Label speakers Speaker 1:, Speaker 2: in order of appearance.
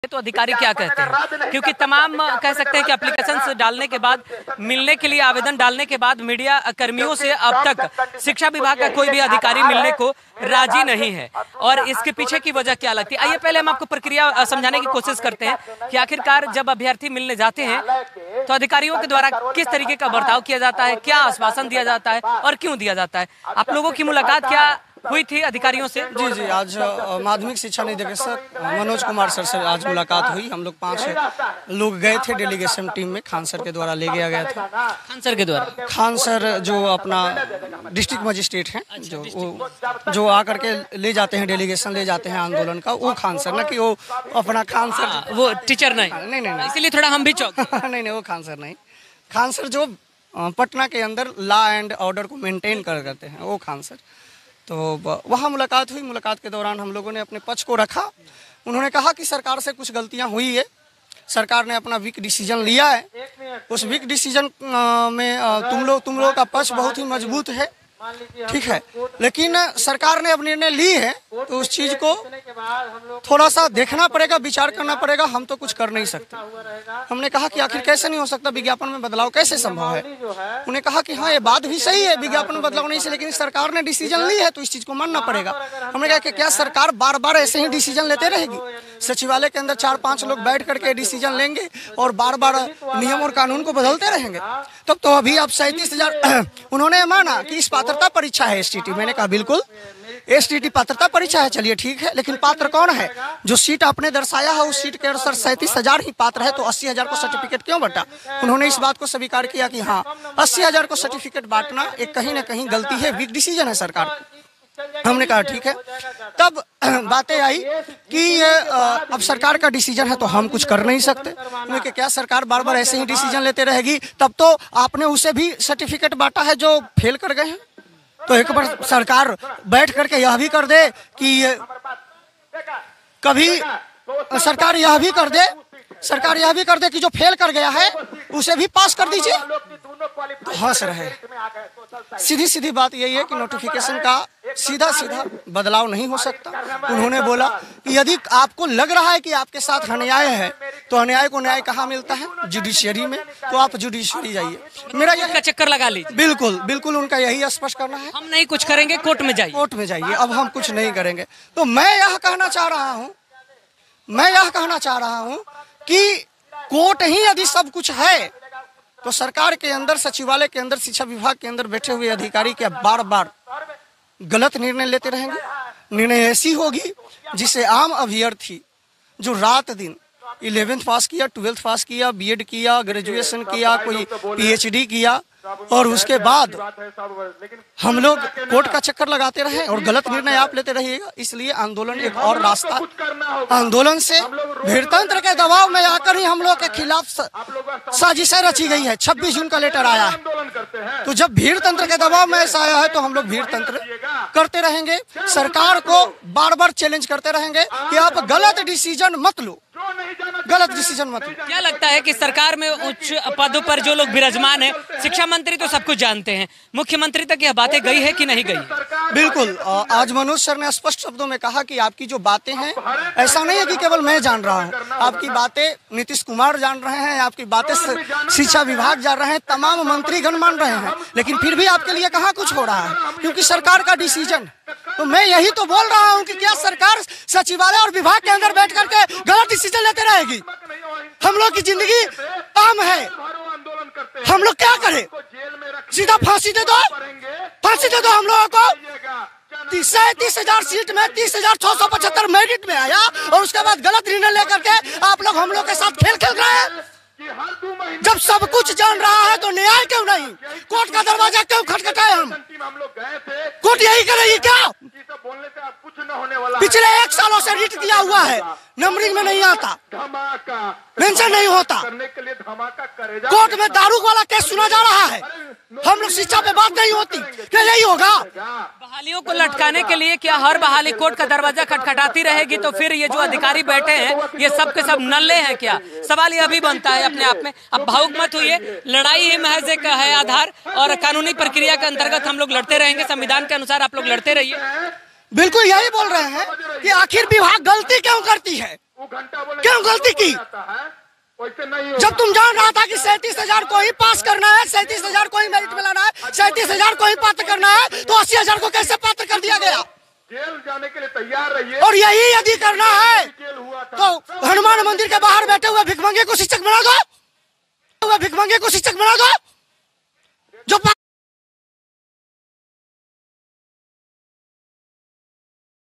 Speaker 1: तो अधिकारी क्या कहते हैं, क्योंकि तमाम कह सकते हैं कि एप्लीकेशन डालने के बाद, मिलने के लिए आवेदन डालने के बाद मीडिया कर्मियों से अब तक शिक्षा विभाग का कोई भी अधिकारी मिलने को राजी नहीं है। और इसके पीछे की वजह क्या लगती है, आइए पहले हम आपको प्रक्रिया समझाने की कोशिश करते हैं कि आखिरकार जब अभ्यर्थी मिलने जाते हैं तो अधिकारियों के द्वारा किस तरीके का बर्ताव किया जाता है, क्या आश्वासन दिया जाता है और क्यों दिया जाता है। आप लोगों की मुलाकात क्या हुई थी अधिकारियों से?
Speaker 2: जी, आज माध्यमिक शिक्षा निदेशक मनोज कुमार सर से आज मुलाकात हुई। हम लोग 5 लोग गए थे डेलीगेशन टीम में, खान सर के द्वारा ले गया गया था।
Speaker 1: खान सर के द्वारा?
Speaker 2: खान सर जो अपना डिस्ट्रिक्ट मजिस्ट्रेट हैं, जो आकर के ले जाते हैं, डेलीगेशन ले जाते हैं आंदोलन का, वो खान सर, ना कि वो अपना खान सर,
Speaker 1: वो टीचर नहीं।
Speaker 2: नहीं,
Speaker 1: इसीलिए थोड़ा हम भी चौंक।
Speaker 2: नहीं, वो खान सर नहीं। खान सर जो पटना के अंदर लॉ एंड ऑर्डर को मेंटेन करते हैं, वो खान सर। तो वहाँ मुलाकात हुई। मुलाकात के दौरान हम लोगों ने अपने पक्ष को रखा। उन्होंने कहा कि सरकार से कुछ गलतियाँ हुई है, सरकार ने अपना वीक डिसीजन लिया है। उस वीक डिसीजन में तुम लोगों का पक्ष बहुत ही मजबूत है, ठीक है, लेकिन सरकार ने अब निर्णय ली है तो उस चीज़ को थोड़ा सा देखना पड़ेगा, विचार करना पड़ेगा। हम तो कुछ कर नहीं सकते। हमने कहा कि आखिर कैसे नहीं हो सकता, विज्ञापन में बदलाव कैसे संभव है। उन्हें कहा कि हाँ, ये बात भी सही है, विज्ञापन में बदलाव नहीं से, लेकिन सरकार ने डिसीजन ली है तो इस चीज़ को मानना पड़ेगा। हमने कहा कि क्या सरकार बार बार ऐसे ही डिसीजन लेते रहेगी? सचिवालय के अंदर 4-5 लोग बैठ करके डिसीजन लेंगे और बार बार नियम और कानून को बदलते रहेंगे? तब तो अभी आप 37,000 उन्होंने माना कि इस पात्रता परीक्षा है एसटीटी। मैंने कहा बिल्कुल एसटीटी पात्रता परीक्षा है, चलिए ठीक है, लेकिन पात्र कौन है? जो सीट आपने दर्शाया है उस सीट के अनुसार 37,000 ही पात्र है, तो 80,000 को सर्टिफिकेट क्यों बंटा? उन्होंने इस बात को स्वीकार किया कि हाँ, 80,000 को सर्टिफिकेट बांटना एक कहीं ना कहीं गलती है, वीक डिसीजन है सरकार। हमने कहा ठीक है। तब बातें आई कि अब सरकार का डिसीजन है तो हम कुछ कर नहीं सकते। कि क्या सरकार बार बार ऐसे ही डिसीजन लेते रहेगी? तब तो आपने उसे भी सर्टिफिकेट बांटा है जो फेल कर गए हैं, तो एक बार सरकार बैठ करके यह भी कर दे कि कभी सरकार यह भी कर दे कि जो फेल कर गया है उसे भी पास कर दीजिए। हंस रहे। सीधी बात यही है कि नोटिफिकेशन का सीधा बदलाव नहीं हो सकता। उन्होंने बोला कि यदि आपको लग रहा है कि आपके साथ अन्याय है तो अन्याय को न्याय कहाँ मिलता है? जुडिशियरी में। तो आप जुडिशियरी जाइए। मेरा यह
Speaker 1: चक्कर लगा लीजिए।
Speaker 2: बिल्कुल उनका यही स्पष्ट करना है।
Speaker 1: हम नहीं कुछ करेंगे, कोर्ट में जाइए। अब हम कुछ नहीं करेंगे। तो मैं यह कहना चाह रहा हूँ कि कोर्ट ही यदि सब कुछ है तो सरकार के अंदर, सचिवालय के अंदर, शिक्षा विभाग के अंदर बैठे हुए अधिकारी क्या बार बार गलत निर्णय लेते रहेंगे? निर्णय ऐसी होगी जिसे आम अभ्यर्थी जो रात दिन 11th पास किया, 12th पास किया, बीएड किया, ग्रेजुएशन किया, कोई पीएचडी किया और उसके बाद हम लोग कोर्ट का चक्कर लगाते रहे और गलत निर्णय आप लेते रहिएगा। इसलिए आंदोलन एक और रास्ता, आंदोलन से भीड़तंत्र के दबाव में आकर ही हम लोग के खिलाफ साजिशें रची गई है। 26 जून का लेटर आया है, तो जब भीड़तंत्र के दबाव में ऐसा आया है तो हम लोग भीड़तंत्र करते रहेंगे, सरकार को बार बार चैलेंज करते रहेंगे कि आप गलत डिसीजन मत लो। क्या लगता है कि सरकार में उच्च पदों पर जो लोग विराजमान है, शिक्षा मंत्री तो सब कुछ जानते हैं, मुख्यमंत्री तक यह बातें गई है कि नहीं गई?
Speaker 2: बिल्कुल। आज मनोज सर ने स्पष्ट शब्दों में कहा कि आपकी जो बातें हैं, ऐसा नहीं है कि केवल मैं जान रहा हूं, आपकी बातें नीतीश कुमार जान रहे हैं, आपकी बातें शिक्षा विभाग जान रहे हैं, तमाम मंत्रीगण मान रहे हैं, लेकिन फिर भी आपके लिए कहाँ कुछ हो रहा है? क्योंकि सरकार का डिसीजन। तो मैं यही तो बोल रहा हूँ कि क्या सरकार सचिवालय और विभाग के अंदर बैठ करके गलत डिसीजन लेते रहेगी? हम लोग की जिंदगी काम है, हम लोग क्या करें? सीधा फांसी दे दो हम लोगों को। 37,000 सीट में 30,675 मेरिट में आया और उसके बाद गलत निर्णय लेकर के आप लोग हम लोग के साथ खेल रहे हैं। जब सब कुछ जान रहा है तो न्याय क्यों नहीं? कोर्ट का दरवाजा क्यों खटखटाए? हम कोर्ट यही करेगी क्या? पिछले 1 सालों से रिट किया हुआ है, नंबरिंग में नहीं आता, मेंशन नहीं होता, कोर्ट में दारू वाला केस सुना जा रहा है, हम लोग शिक्षा पे बात नहीं होती, क्या यही होगा?
Speaker 1: बहालियों को लटकाने के लिए क्या हर बहाली कोर्ट का दरवाजा खटखटाती रहेगी? तो फिर ये जो अधिकारी बैठे हैं ये सब के सब नल्ले हैं क्या? सवाल यह भी बनता है अपने आप में। अब भावुक मत होइए, लड़ाई ही महज एक है आधार और कानूनी प्रक्रिया के अंतर्गत हम लोग लड़ते रहेंगे, संविधान के अनुसार आप लोग लड़ते रहिए।
Speaker 2: बिल्कुल यही बोल रहे हैं कि आखिर विभाग गलती क्यों करती है?
Speaker 1: क्यों गलती की? जब तुम जान रहा था कि 37,000 को ही पास करना है, 37,000 को ही मेरिट में लाना है, 37,000 को ही पात्र करना है, तो 80,000 को कैसे पात्र कर दिया गया?
Speaker 3: जेल जाने के लिए तैयार रहिए।
Speaker 1: और यही यदि करना है तो हनुमान मंदिर के बाहर बैठे हुए भिखमंगे को शिक्षक बना दो, भिखमंगे को शिक्षक बना दो जो